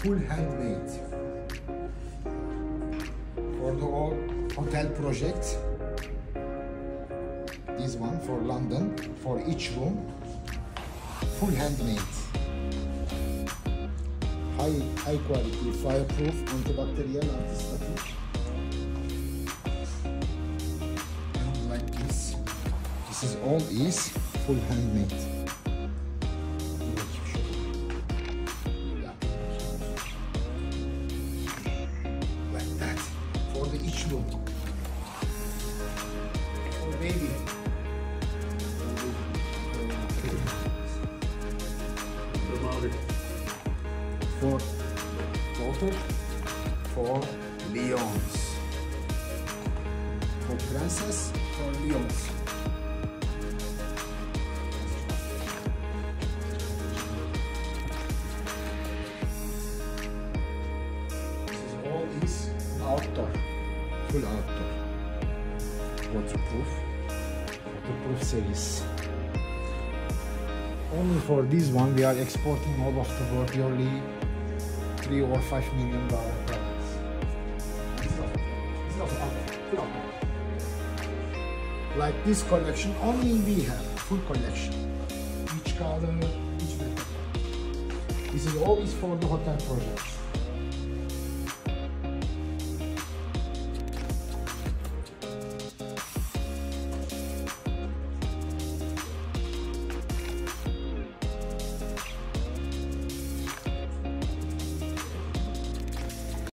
full handmade. For the all hotel projects. This one for London, for each room, full handmade. High quality, fireproof, antibacterial, anti-static. And like this is all is full handmade. Like that, for the each room. For baby. For daughter, for lions, for princess, for lions. This is all is outdoor, full outdoor, waterproof series. Only for this one we are exporting all of the world, yearly $3 or $5 million products. Like this collection, only we have full collection. Each color, each material. This is always for the hotel projects.